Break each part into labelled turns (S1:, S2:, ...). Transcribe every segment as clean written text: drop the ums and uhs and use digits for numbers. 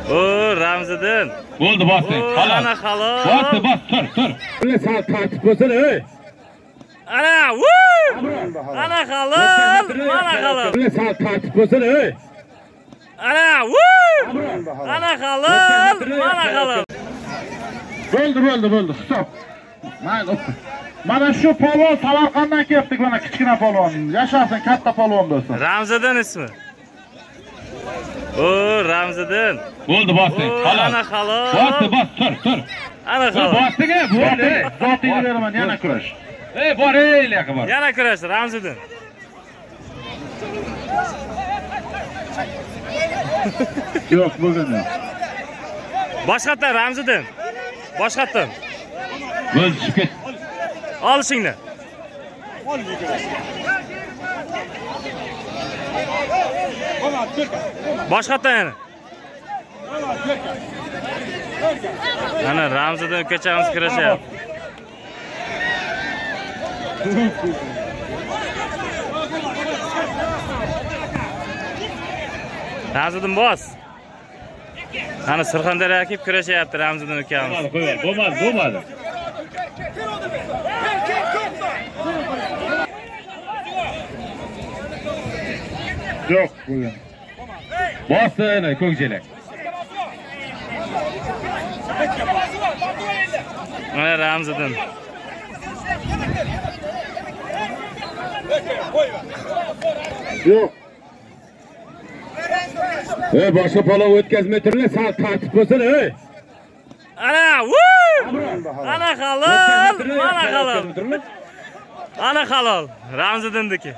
S1: O Ramziddin.
S2: Bo'ldi, bosdi. Halol.
S1: Ana halol.
S2: Bosdi, bos, tur.
S3: Ular sal tartib bo'lsin, ey.
S1: Ana, wuu! Ana halol, mana halol.
S3: Ular sal tartib bo'lsin, ey.
S1: Ana, wuu! Ana halol, mana halol.
S2: Bo'ldi, stop. Mana shu polvon Samarqanddan keldik, mana kichkina polvon. Yashasin, katta polvon bo'lsin.
S1: Ramziddin ismi. O Ramziddin.
S2: Bo'ldi, bosdi. Halol.
S1: Ana halol.
S2: Bosdi, bos, tur.
S1: Ana halol.
S2: Bosdiga, bo'ldi. Zotingni beraman, yana kurash. Ey, bor, lekin bor.
S1: Yana kurash Ramziddin.
S2: Yo'q, bo'lgan yo'q.
S1: Boshqatdan Ramziddin. Boshqatdan.
S2: Bo'ldi, chiqib ket.
S1: Olishingni. Boshqatdan yana. Ana Ramziddin ukachamiz kirashyapti. Ramziddin bos. Ana Surxondaryoga kelib kurashyapti Ramziddin ukamiz.
S2: Bo'lmadi. Yo'q, bo'lgan. Bossin, ko'kjelak.
S1: Mana Ramziddin.
S3: Yo'q. Boshqa polvon o'tkazmay turinglar, sal tartib bo'lsin, ey.
S1: Ana, wuu! Ana halol, mana halol. Ana halol, Ramziddinniki.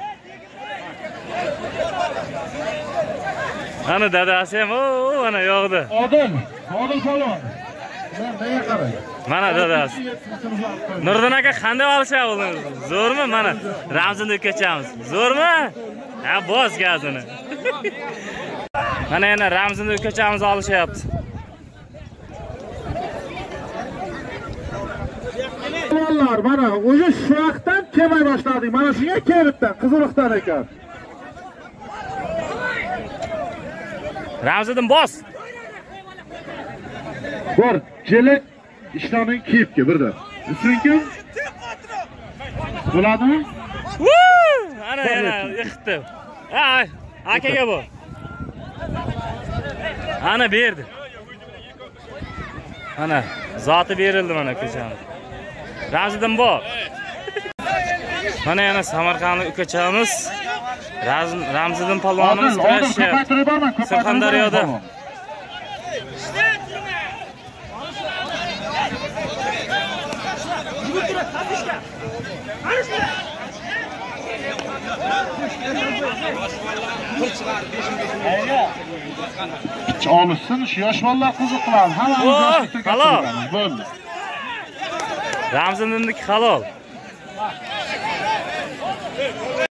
S1: Ana dadasi ham, ana yo'qda.
S2: Odil polvon. Menga qarang.
S1: Mana dadasi. Nurdin aka qanday olishyapti? Zo'rmi? Mana Ramziddin ukachamiz. Zo'rmi? Ha, bos gazini. Mana yana Ramziddin ukachamiz olishyapti.
S2: Polvonlar, mana o'sha shu vaqtdan kelmay boshladik. Mana shunga kelibdan, Qiziliqdan ekan.
S1: Ramziddin bos.
S2: Bor, kelak ishlarning kiyibga birda. Isming kim? Bo'ladimi?
S1: Ana yana yiqitdi. Ha, akaga bu. Ana berdi. Ana zoti berildi mana ukachamiz. Ramziddin bor. Mana yana Samarqandlik ukachamiz Ramziddin polvonimiz kurashyapti. Surxondaryoda.
S2: Olishsin, shu yosh bolalar qiziq qiladi. Hammamiz
S1: halol.
S2: Bo'ldi.
S1: Ramziddinniki halol.